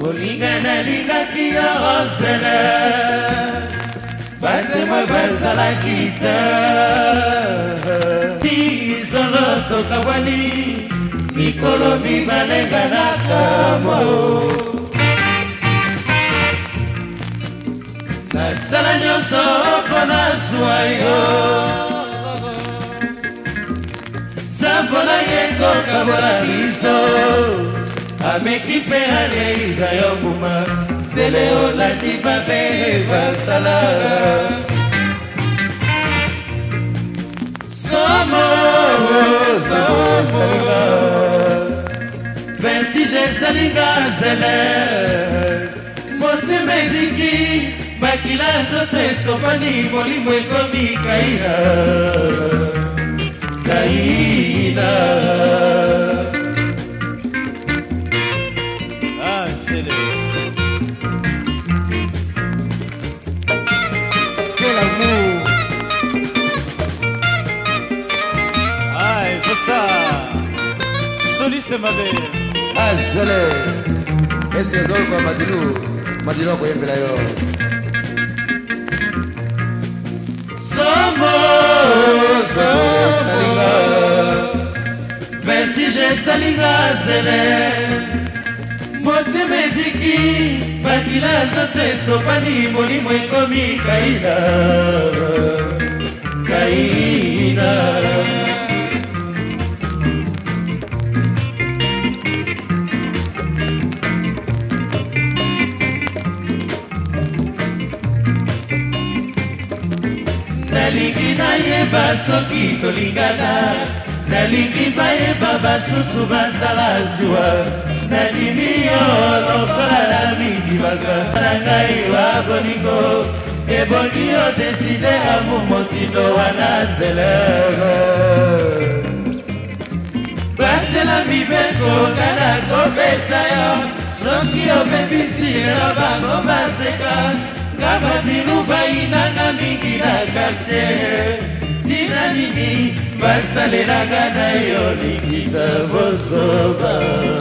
Kolingana lingaki yo osele Batema basala kita Tisolo tokawali Mikolo mibalenga nakamo Nasala nyonso pona zwa yo Zapona yeko kabola biso Ameki pe aleisa yo kuma Zele olati babe basala Somo Vertige salinga zele Mote meziki Bakila zote sopani Molimo ekomi kaina Kaina Quel amour! Ah, il faut ça! Soliste ma belle! Ah, zélé! Est-ce que vous avez Madino pour y là Somo Vertige salinga zele Mote meziki Bakila zote sopani Molimo ekomi kaina Kaina Nalingi na yeba soki tolingana Nalingi bayeba basusu bazala zwa Nandimi yo lokola na midibaka Na ngai wa boningo Ebongi yo deside amu motindo wana zelero Batela mibeko kana kopesa yo Soki yo bebisi eroba komaseka Kama binuba inanga mingi na kakse Tina nini basalelanga na yo nikita bosoba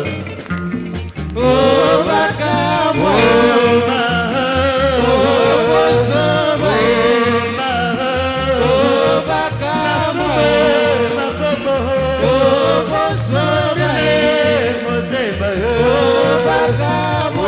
Oh bakamo Oh bosoba Oh bakamo Oh bosoba Oh bakamo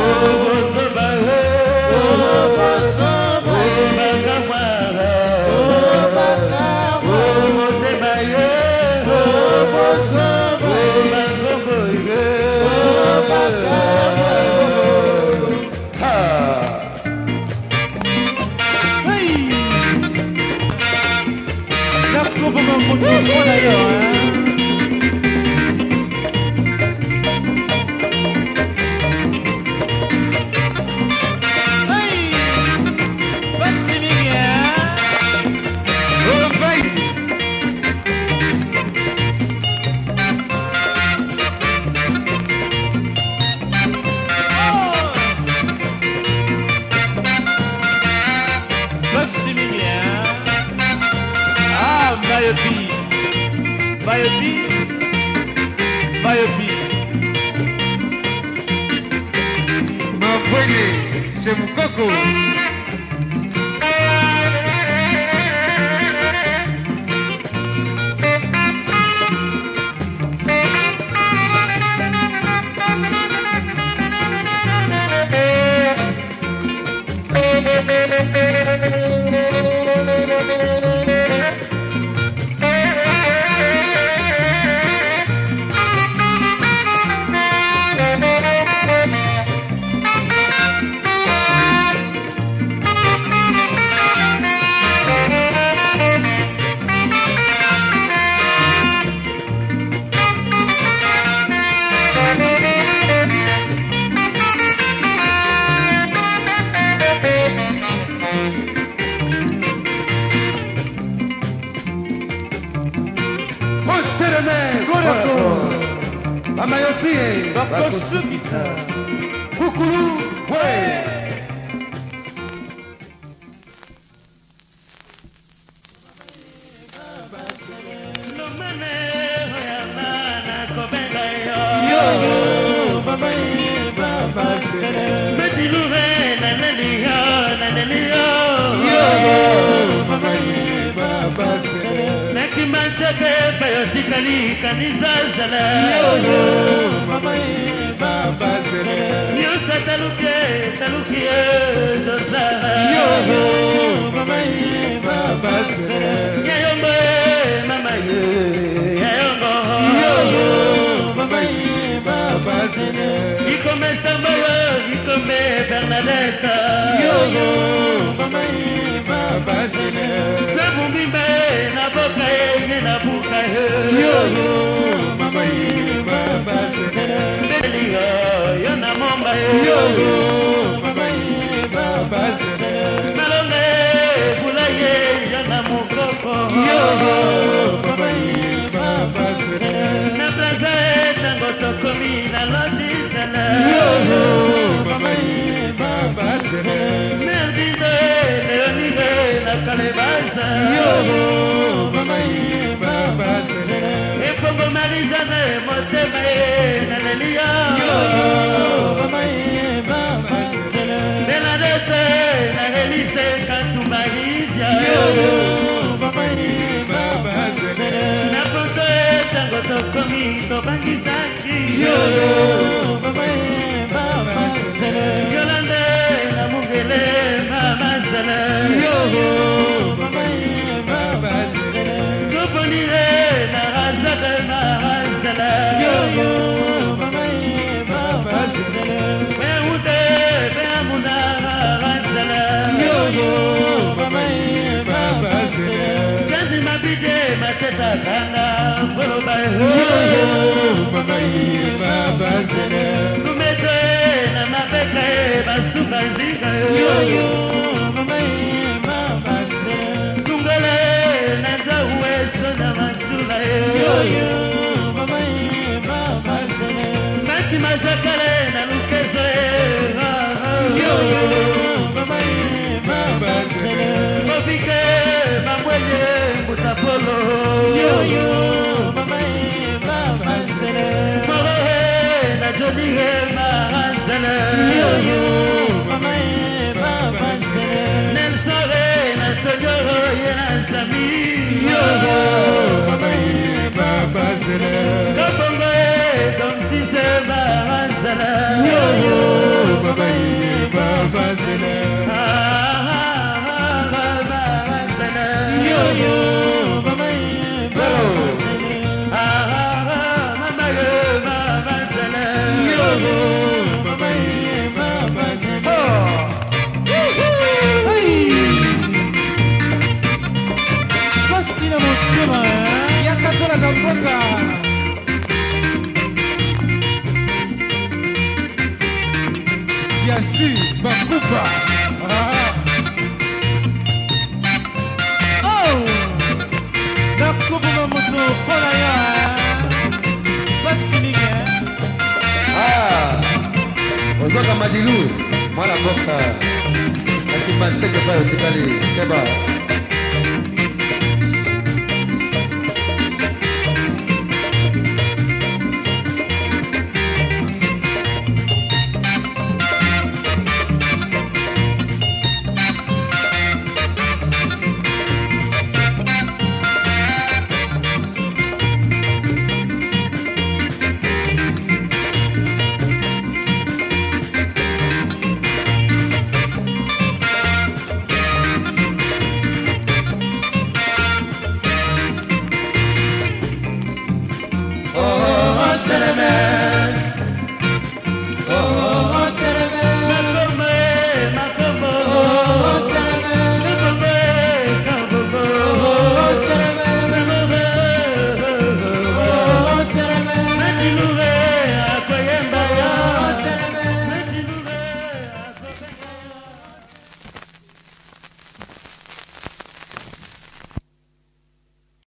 Chez Moukoko. Amayopie, Bakosukisa, Bukulu, ouais. Yo, baba, baba, Yosake bayotikali kanisa zala Mama Baba Zele Yosa talukie Zozara Mama Baba Zele Yayombe mama Yayombo Mama Baba Zele Ikome Sambayo Ikome Bernadette Mama Baba Zele Sebumimbe na bokaye na bukaye Mama Baba Zele Belia Yona momba Mama Baba Zele Malonge Bulaye Yona mukoko Mama Baba Zele Na plaza Tango tokomi na lodi sana Mama Baba Zele Merbide Leonide na kalebasa Mama Baba Zele Epongo Marizane Motema na Lelia Mama Baba Zele Benadete na Elise Kantumarizia Mama Baba Zele Na ponto Tango tokomi Tobangisaki Mama Baba Zele Yolande na Mungele Mama Zala Mama Baba Zele Tuponiye na Razade na Zala Mama Baba Zele Beute Beamuna Zala Mama Baba Zele Kazi mabide mateta kanga Boloba Mama Baba Zele Kumete na mabeke Basuka zika Mama Baba Zele Kungale na zawe Sona masula Mama Baba Zele Mati masakale na lukezo Mama Baba Zele Mobike Mamwele Mutapolo Mama Baba Zele Morohe na Jodihe Maranzala Mama Baba Zele Nensore na Tonyoro Yena Sami Mama Baba Zele Kabongo Dom Sise Maranzala Mama Baba Zele Maranzala Mama Baba Zele Mama Maranzala Mama Baba Zele Fascina motema Yakatola Kamboka Yassi Bakupa Oh Nakubu Moto Polaya Fascinia Ozoka Madilu Mwana Boka Akibanseke Bayo Tikali Keba